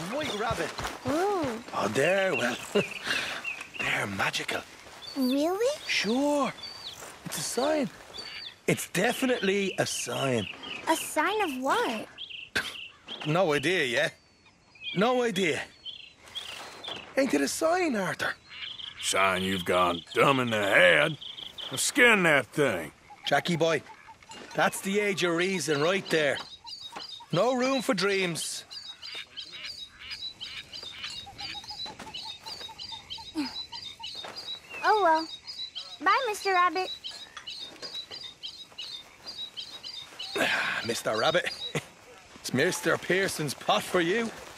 white rabbit. Ooh. Oh, they're, well, they're magical. Really? Sure. It's a sign. It's definitely a sign. A sign of what? No idea, yeah? No idea. Ain't it a sign, Arthur? Sign you've gone dumb in the head. Now skin that thing. Jackie boy, that's the age of reason right there. No room for dreams. Oh, well. Bye, Mr. Rabbit. Mr. Rabbit, it's Mr. Pearson's pot for you.